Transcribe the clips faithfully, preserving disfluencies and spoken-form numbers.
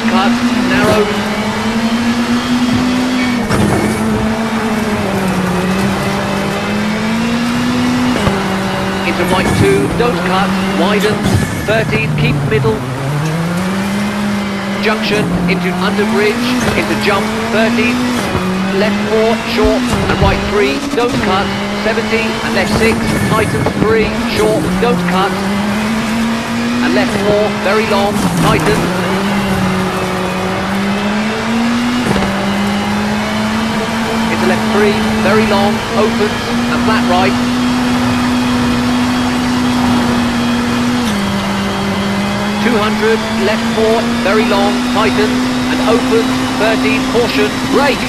cut, narrows. Into right two, don't cut, widens, thirteen, keep middle. Junction, into under bridge, into jump, thirteen, left four, short, and right three, don't cut, seventy, and left six, tightens three, short, don't cut, and left four, very long, tightens, into left three, very long, opens, and flat right, two hundred, left four, very long, tightens, and opens, thirteen, caution, brake.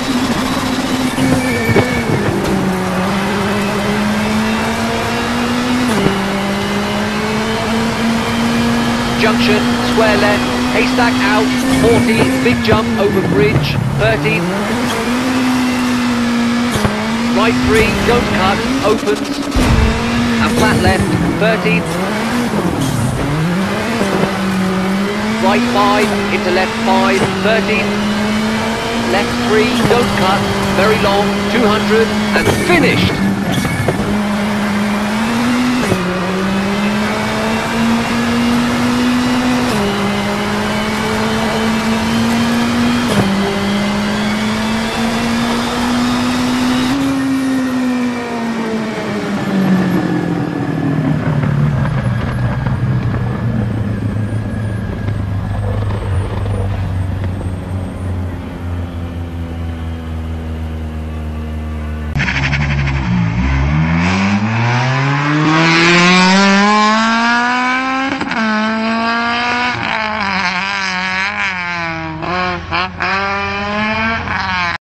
Junction, square left, haystack out, forty, big jump over bridge, thirteen. Right three, don't cut, opens, and flat left, thirteen. Right five, into left five, thirteen. Left three, don't cut, very long, two hundred, and finished!